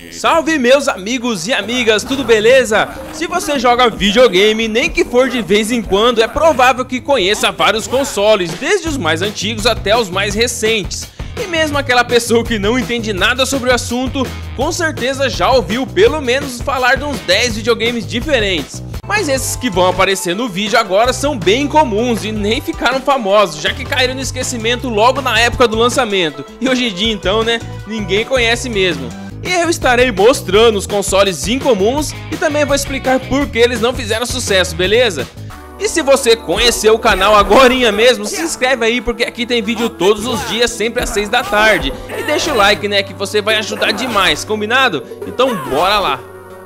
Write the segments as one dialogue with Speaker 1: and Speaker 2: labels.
Speaker 1: Salve meus amigos e amigas, tudo beleza? Se você joga videogame, nem que for de vez em quando, é provável que conheça vários consoles, desde os mais antigos até os mais recentes. E mesmo aquela pessoa que não entende nada sobre o assunto, com certeza já ouviu pelo menos falar de uns 10 videogames diferentes. Mas esses que vão aparecer no vídeo agora são bem comuns e nem ficaram famosos, já que caíram no esquecimento logo na época do lançamento. E hoje em dia então, né, ninguém conhece mesmo. E eu estarei mostrando os consoles incomuns e também vou explicar por que eles não fizeram sucesso, beleza? E se você conheceu o canal agorinha mesmo, se inscreve aí porque aqui tem vídeo todos os dias, sempre às 6 da tarde. E deixa o like, né, que você vai ajudar demais, combinado? Então bora lá!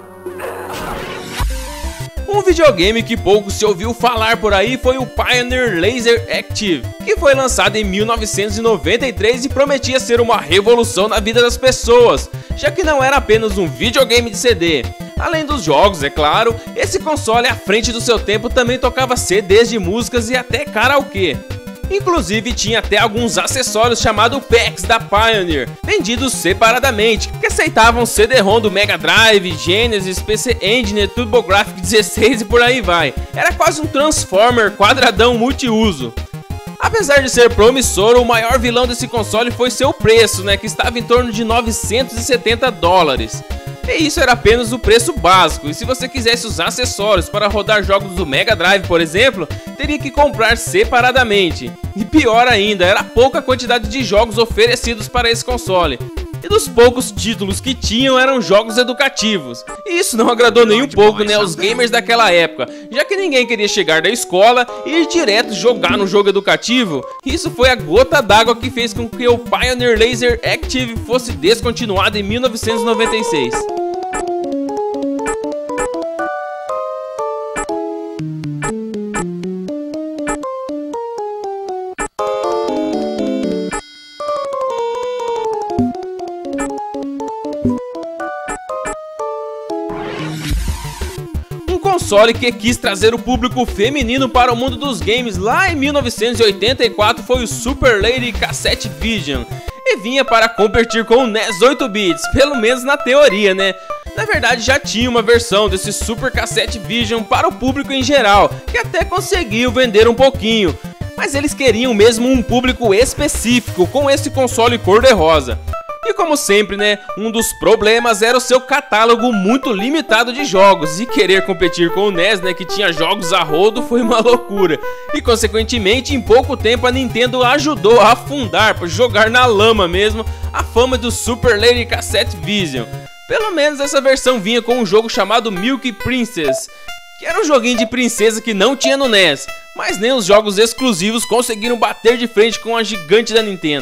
Speaker 1: Um videogame que pouco se ouviu falar por aí foi o Pioneer Laser Active, que foi lançado em 1993 e prometia ser uma revolução na vida das pessoas, já que não era apenas um videogame de CD. Além dos jogos, é claro, esse console à frente do seu tempo também tocava CDs de músicas e até karaokê. Inclusive tinha até alguns acessórios chamados packs da Pioneer, vendidos separadamente, que aceitavam CD-ROM do Mega Drive, Genesis, PC Engine, TurboGrafx 16 e por aí vai. Era quase um Transformer quadradão multiuso. Apesar de ser promissor, o maior vilão desse console foi seu preço, né, que estava em torno de $970. E isso era apenas o preço básico, e se você quisesse usar acessórios para rodar jogos do Mega Drive, por exemplo, teria que comprar separadamente. E pior ainda, era pouca quantidade de jogos oferecidos para esse console. E dos poucos títulos que tinham eram jogos educativos. E isso não agradou nem um pouco, né, os gamers daquela época, já que ninguém queria chegar da escola e ir direto jogar no jogo educativo. Isso foi a gota d'água que fez com que o Pioneer Laser Active fosse descontinuado em 1996. Console que quis trazer o público feminino para o mundo dos games lá em 1984 foi o Super Lady Cassette Vision, e vinha para competir com o NES 8 bits, pelo menos na teoria, né? Na verdade já tinha uma versão desse Super Cassette Vision para o público em geral, que até conseguiu vender um pouquinho, mas eles queriam mesmo um público específico com esse console cor-de-rosa. E como sempre, né, um dos problemas era o seu catálogo muito limitado de jogos, e querer competir com o NES, né, que tinha jogos a rodo, foi uma loucura. E consequentemente, em pouco tempo a Nintendo ajudou a afundar, por jogar na lama mesmo, a fama do Super Lady Cassette Vision. Pelo menos essa versão vinha com um jogo chamado Milk Princess, que era um joguinho de princesa que não tinha no NES, mas nem os jogos exclusivos conseguiram bater de frente com a gigante da Nintendo.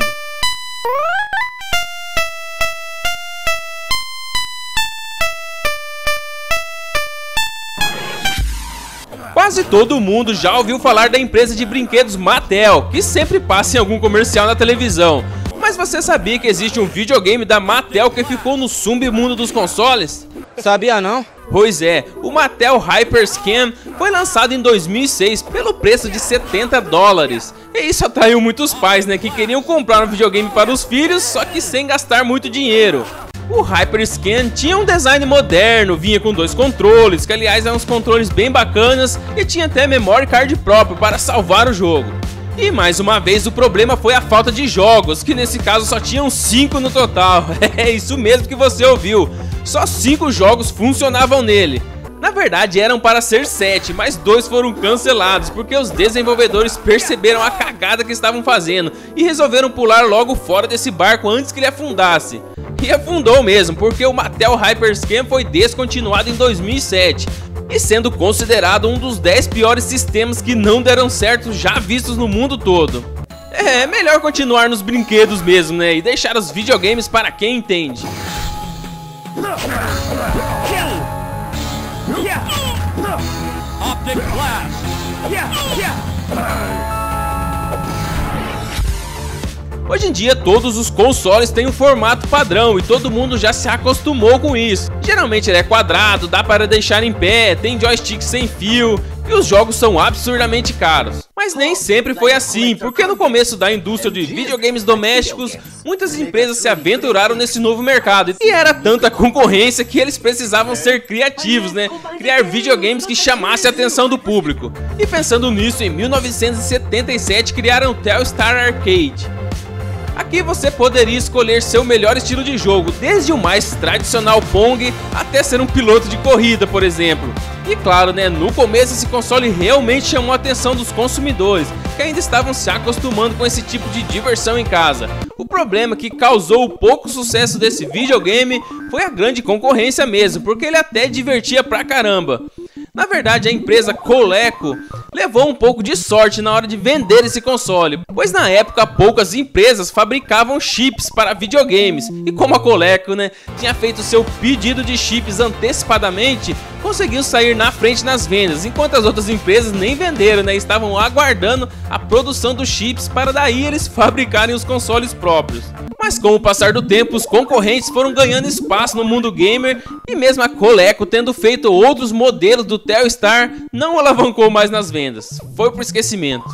Speaker 1: Quase todo mundo já ouviu falar da empresa de brinquedos Mattel, que sempre passa em algum comercial na televisão. Mas você sabia que existe um videogame da Mattel que ficou no submundo dos consoles?
Speaker 2: Sabia não?
Speaker 1: Pois é, o Mattel Hyper Scan foi lançado em 2006 pelo preço de $70. E isso atraiu muitos pais, né, que queriam comprar um videogame para os filhos, só que sem gastar muito dinheiro. O Hyper Scan tinha um design moderno, vinha com 2 controles, que aliás eram uns controles bem bacanas, e tinha até memory card próprio para salvar o jogo. E mais uma vez o problema foi a falta de jogos, que nesse caso só tinham 5 no total. É isso mesmo que você ouviu, só 5 jogos funcionavam nele. Na verdade eram para ser 7, mas 2 foram cancelados porque os desenvolvedores perceberam a cagada que estavam fazendo e resolveram pular logo fora desse barco antes que ele afundasse. E afundou mesmo, porque o Mattel Hyper Scan foi descontinuado em 2007, e sendo considerado um dos 10 piores sistemas que não deram certo já vistos no mundo todo. É melhor continuar nos brinquedos mesmo, né, e deixar os videogames para quem entende. Optic Blast. Hoje em dia todos os consoles têm um formato padrão e todo mundo já se acostumou com isso. Geralmente ele é quadrado, dá para deixar em pé, tem joystick sem fio e os jogos são absurdamente caros. Mas Mas nem sempre foi assim, porque no começo da indústria de videogames domésticos, muitas empresas se aventuraram nesse novo mercado. E era tanta concorrência que eles precisavam ser criativos, né? Criar videogames que chamassem a atenção do público. E pensando nisso, em 1977 criaram o Telstar Arcade. Aqui você poderia escolher seu melhor estilo de jogo, desde o mais tradicional Pong até ser um piloto de corrida, por exemplo. E claro, né, no começo esse console realmente chamou a atenção dos consumidores, que ainda estavam se acostumando com esse tipo de diversão em casa. O problema que causou o pouco sucesso desse videogame foi a grande concorrência mesmo, porque ele até divertia pra caramba. Na verdade, a empresa Coleco levou um pouco de sorte na hora de vender esse console, pois na época poucas empresas fabricavam chips para videogames, e como a Coleco, né, tinha feito seu pedido de chips antecipadamente, conseguiu sair na frente nas vendas, enquanto as outras empresas nem venderam, né, estavam aguardando a produção dos chips para daí eles fabricarem os consoles próprios. Mas com o passar do tempo, os concorrentes foram ganhando espaço no mundo gamer e mesmo a Coleco, tendo feito outros modelos do Telstar, não alavancou mais nas vendas. Foi pro esquecimento.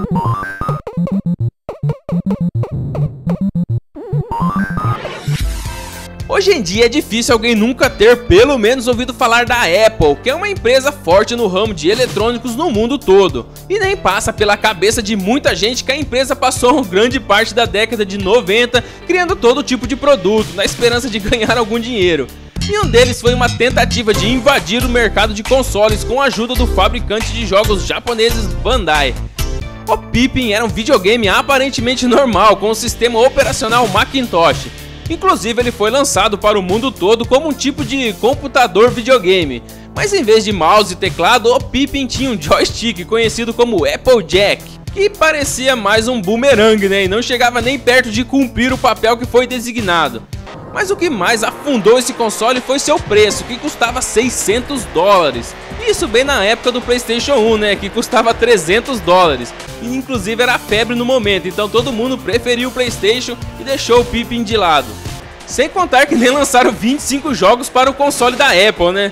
Speaker 1: Hoje em dia é difícil alguém nunca ter pelo menos ouvido falar da Apple, que é uma empresa forte no ramo de eletrônicos no mundo todo. E nem passa pela cabeça de muita gente que a empresa passou grande parte da década de 90 criando todo tipo de produto, na esperança de ganhar algum dinheiro. E um deles foi uma tentativa de invadir o mercado de consoles com a ajuda do fabricante de jogos japoneses Bandai. O Pippin era um videogame aparentemente normal, com o sistema operacional Macintosh. Inclusive ele foi lançado para o mundo todo como um tipo de computador videogame. Mas em vez de mouse e teclado, o Pippin tinha um joystick conhecido como Applejack, que parecia mais um boomerang, né? E não chegava nem perto de cumprir o papel que foi designado. Mas o que mais afundou esse console foi seu preço, que custava $600. Isso bem na época do PlayStation 1, né, que custava $300. E inclusive era febre no momento, então todo mundo preferiu o PlayStation e deixou o Pippin de lado. Sem contar que nem lançaram 25 jogos para o console da Apple, né?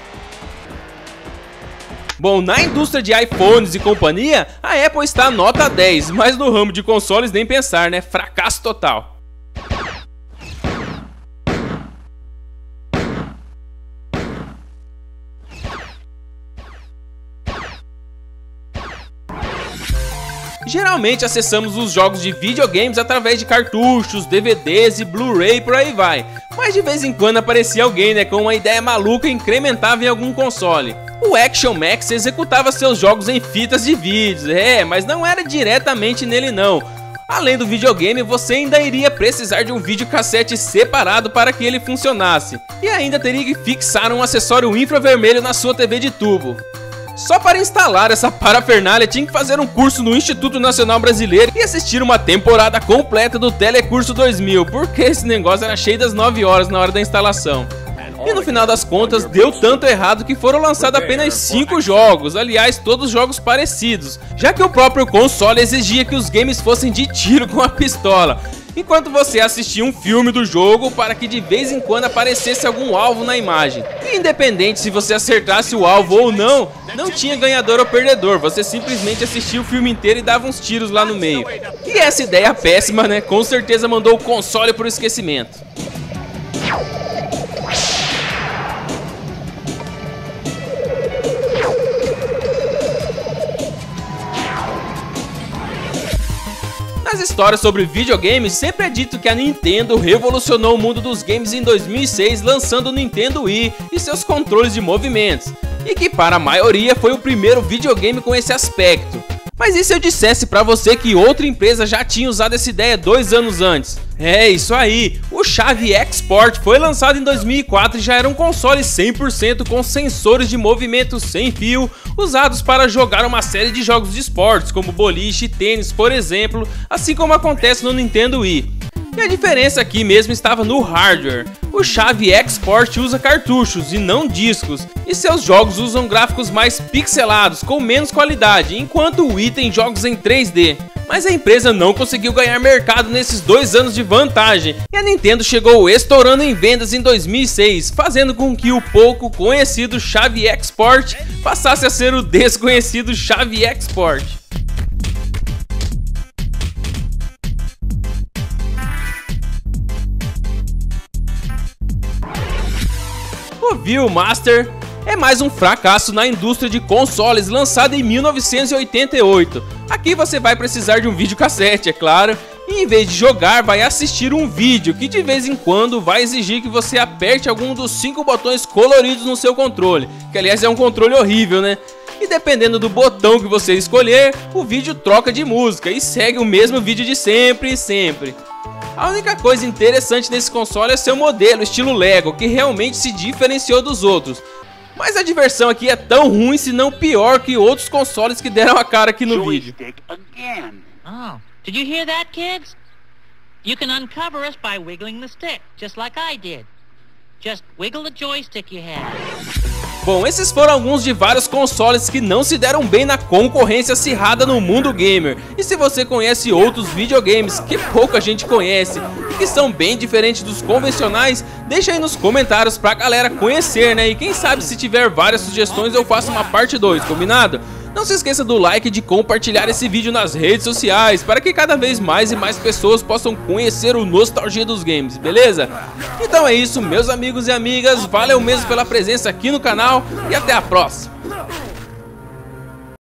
Speaker 1: Bom, na indústria de iPhones e companhia, a Apple está nota 10, mas no ramo de consoles nem pensar, né? Fracasso total. Geralmente acessamos os jogos de videogames através de cartuchos, DVDs e Blu-ray por aí vai. Mas de vez em quando aparecia alguém, né, com uma ideia maluca e incrementava em algum console. O Action Max executava seus jogos em fitas de vídeos, mas não era diretamente nele não. Além do videogame, você ainda iria precisar de um videocassete separado para que ele funcionasse. E ainda teria que fixar um acessório infravermelho na sua TV de tubo. Só para instalar essa parafernália tinha que fazer um curso no Instituto Nacional Brasileiro e assistir uma temporada completa do Telecurso 2000, porque esse negócio era cheio das 9 horas na hora da instalação. E no final das contas deu tanto errado que foram lançados apenas 5 jogos, aliás todos jogos parecidos, já que o próprio console exigia que os games fossem de tiro com a pistola, enquanto você assistia um filme do jogo para que de vez em quando aparecesse algum alvo na imagem. E independente se você acertasse o alvo ou não, não tinha ganhador ou perdedor, você simplesmente assistia o filme inteiro e dava uns tiros lá no meio. E essa ideia péssima, né, com certeza mandou o console pro esquecimento. Nas histórias sobre videogames, sempre é dito que a Nintendo revolucionou o mundo dos games em 2006 lançando o Nintendo Wii e seus controles de movimentos, e que para a maioria foi o primeiro videogame com esse aspecto. Mas e se eu dissesse pra você que outra empresa já tinha usado essa ideia 2 anos antes? É isso aí, o Chave Export foi lançado em 2004 e já era um console 100% com sensores de movimento sem fio, usados para jogar uma série de jogos de esportes, como boliche e tênis, por exemplo, assim como acontece no Nintendo Wii. E a diferença aqui mesmo estava no hardware. O Chave Export usa cartuchos e não discos, e seus jogos usam gráficos mais pixelados, com menos qualidade, enquanto o Wii tem jogos em 3D. Mas a empresa não conseguiu ganhar mercado nesses 2 anos de vantagem, e a Nintendo chegou estourando em vendas em 2006, fazendo com que o pouco conhecido Chave Export passasse a ser o desconhecido Chave Export. O Viewmaster é mais um fracasso na indústria de consoles, lançado em 1988. Aqui você vai precisar de um videocassete, é claro, e em vez de jogar, vai assistir um vídeo que de vez em quando vai exigir que você aperte algum dos 5 botões coloridos no seu controle, que aliás é um controle horrível, né? E dependendo do botão que você escolher, o vídeo troca de música e segue o mesmo vídeo de sempre e sempre. A única coisa interessante nesse console é seu modelo, estilo Lego, que realmente se diferenciou dos outros. Mas a diversão aqui é tão ruim, se não pior, que outros consoles que deram a cara aqui no vídeo.
Speaker 2: Oh, did you hear that, kids? You can uncover us by wiggling the stick, just like I did. Just wiggle the joystick you have.
Speaker 1: Bom, esses foram alguns de vários consoles que não se deram bem na concorrência acirrada no mundo gamer. E se você conhece outros videogames que pouca gente conhece e que são bem diferentes dos convencionais, deixa aí nos comentários pra galera conhecer, né? E quem sabe se tiver várias sugestões eu faço uma parte 2, combinado? Não se esqueça do like e de compartilhar esse vídeo nas redes sociais, para que cada vez mais e mais pessoas possam conhecer o Nostalgia dos Games, beleza? Então é isso, meus amigos e amigas, valeu mesmo pela presença aqui no canal e até a próxima!